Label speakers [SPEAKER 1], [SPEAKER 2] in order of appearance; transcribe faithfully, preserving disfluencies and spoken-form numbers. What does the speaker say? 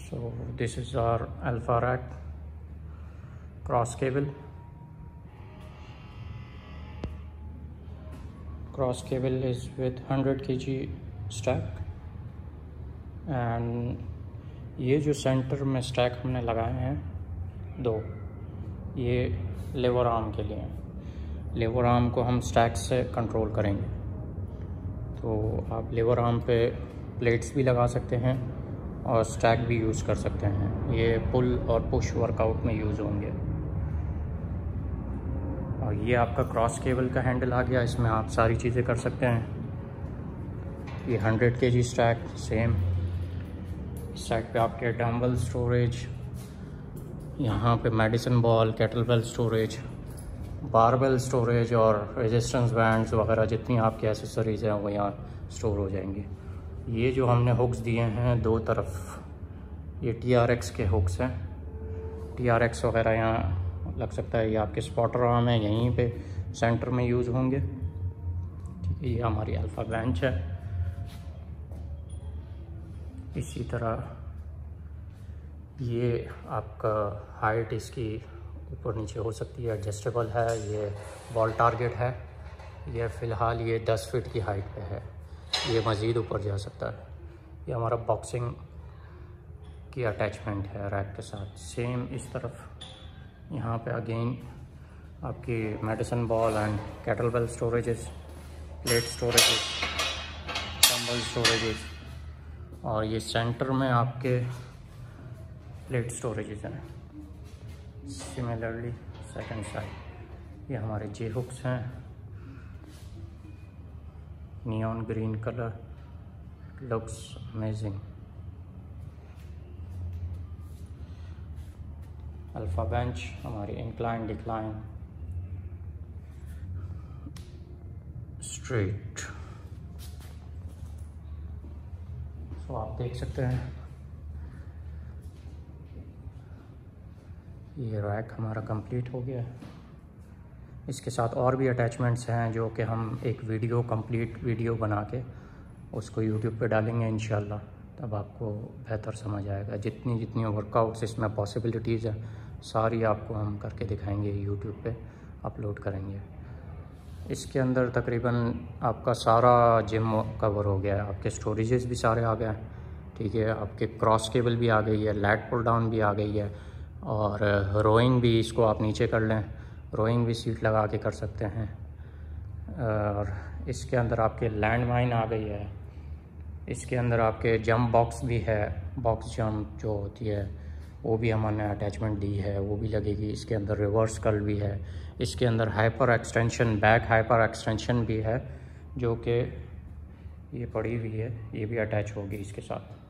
[SPEAKER 1] So this is our alpha rack cross cable. Cross cable is with one hundred kilograms stack, and ये जो centre में stack हमने लगाए हैं दो, ये लेवर आर्म के लिए हैं। लेवर आर्म को हम स्टैक से कंट्रोल करेंगे, तो आप लेवर आर्म पे प्लेट्स भी लगा सकते हैं और स्टैक भी यूज़ कर सकते हैं। ये पुल और पुश वर्कआउट में यूज़ होंगे। और ये आपका क्रॉस केबल का हैंडल आ गया, इसमें आप सारी चीज़ें कर सकते हैं। ये hundred K G stack same. इस साइड पे आपके डम्बल स्टोरेज, यहाँ पे medicine ball, kettlebell storage, barbell storage और रेजिस्टेंस बैंड्स वगैरह जितनी आपकी एसेसरीज़ हैं वो यहाँ स्टोर हो जाएंगी। ये जो हमने हुक्स दिए हैं दो तरफ, ये टी आर एक्स के हुक्स हैं। टी आर एक्स वगैरह यहाँ लग सकता है, ये आपके स्पॉटर आर्म है, यहीं पे सेंटर में यूज़ होंगे। ठीक है, ये हमारी अल्फ़ा बेंच है। इसी तरह ये आपका हाइट इसकी ऊपर नीचे हो सकती है, एडजस्टेबल है। ये बॉल टारगेट है। ये फ़िलहाल ये दस फीट की हाइट पे है, ये मज़ीद ऊपर जा सकता है। ये हमारा बॉक्सिंग की अटैचमेंट है रैक के साथ। सेम इस तरफ यहाँ पे अगेन आपकी medicine ball and kettlebell storages, plate storages, dumbbell storages, और ये सेंटर में आपके प्लेट स्टोरेजेस हैं। सिमिलरली सेकंड साइड ये हमारे जे हुक्स हैं, neon green colour, looks amazing. Alpha bench हमारी इंक्लाइन डिक्लाइन स्ट्रेट। तो आप देख सकते हैं ये रैक हमारा कंप्लीट हो गया है। इसके साथ और भी अटैचमेंट्स हैं जो कि हम एक वीडियो कंप्लीट वीडियो बना के उसको यूट्यूब पे डालेंगे इंशाल्लाह, तब आपको बेहतर समझ आएगा। जितनी जितनी वर्कआउट्स इसमें पॉसिबिलिटीज़ हैं सारी आपको हम करके दिखाएंगे, यूट्यूब पे अपलोड करेंगे। इसके अंदर तकरीबन आपका सारा जिम कवर हो गया है। आपके स्टोरेजेस भी सारे आ गए हैं। ठीक है, आपके क्रॉस केबल भी आ गई है, लैट पुल डाउन भी आ गई है, और रोइंग भी, इसको आप नीचे कर लें, रोइंग भी सीट लगा के कर सकते हैं। और इसके अंदर आपके लैंड माइन आ गई है। इसके अंदर आपके जंप बॉक्स भी है, बॉक्स जंप जो होती है वो भी हमने अटैचमेंट दी है, वो भी लगेगी। इसके अंदर रिवर्स कर्ल भी है। इसके अंदर hyper extension, back hyper extension भी है जो कि ये पड़ी हुई है, ये भी अटैच होगी इसके साथ।